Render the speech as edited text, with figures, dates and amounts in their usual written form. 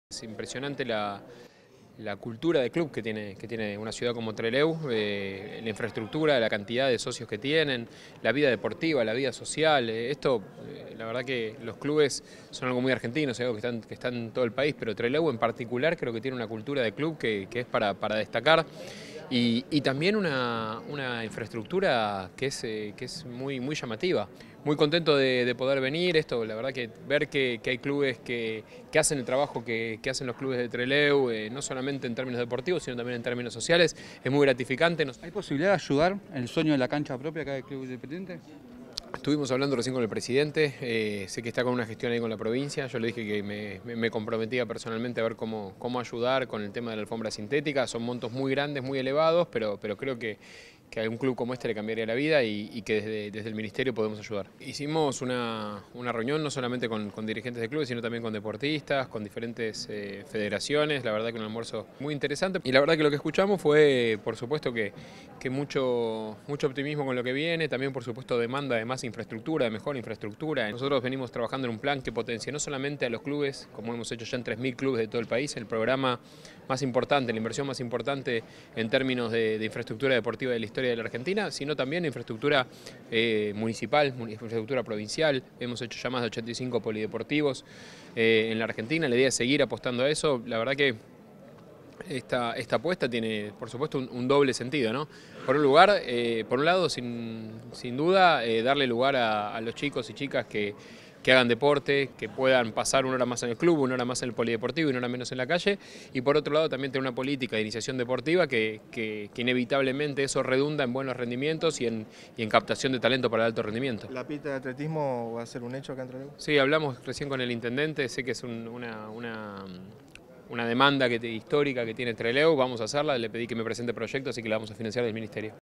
Es impresionante la cultura de club que tiene una ciudad como Trelew, la infraestructura, la cantidad de socios que tienen, la vida deportiva, la vida social. La verdad que los clubes son algo muy argentino, es algo que está en todo el país, pero Trelew en particular creo que tiene una cultura de club que es para destacar. Y también una infraestructura que es muy llamativa. Muy contento de poder venir, la verdad que ver que hay clubes que hacen el trabajo que hacen los clubes de Trelew, no solamente en términos deportivos, sino también en términos sociales, es muy gratificante. ¿Hay posibilidad de ayudar en el sueño de la cancha propia acá del Club Independiente? Estuvimos hablando recién con el presidente, sé que está con una gestión ahí con la provincia, yo le dije que me comprometía personalmente a ver cómo ayudar con el tema de la alfombra sintética. Son montos muy grandes, muy elevados, pero creo que a un club como este le cambiaría la vida y que desde el ministerio podemos ayudar. Hicimos una reunión no solamente con dirigentes de clubes, sino también con deportistas, con diferentes federaciones. La verdad que un almuerzo muy interesante, y la verdad que lo que escuchamos fue, por supuesto, que mucho optimismo con lo que viene, también por supuesto demanda de más infraestructura, de mejor infraestructura. Nosotros venimos trabajando en un plan que potencie no solamente a los clubes, como hemos hecho ya en 3.000 clubes de todo el país, el programa más importante, la inversión más importante en términos de infraestructura deportiva de la historia de la Argentina, sino también infraestructura municipal, infraestructura provincial. Hemos hecho ya más de 85 polideportivos en la Argentina. La idea es seguir apostando a eso. La verdad que esta apuesta tiene, por supuesto, un doble sentido, ¿no? Por un lado, sin duda, darle lugar a los chicos y chicas que hagan deporte, que puedan pasar una hora más en el club, una hora más en el polideportivo y una hora menos en la calle. Y por otro lado, también tener una política de iniciación deportiva que inevitablemente eso redunda en buenos rendimientos y en captación de talento para el alto rendimiento. ¿La pista de atletismo va a ser un hecho acá en Trelew? Sí, hablamos recién con el intendente, sé que es una demanda histórica que tiene Trelew, vamos a hacerla, le pedí que me presente proyectos, así que la vamos a financiar del ministerio.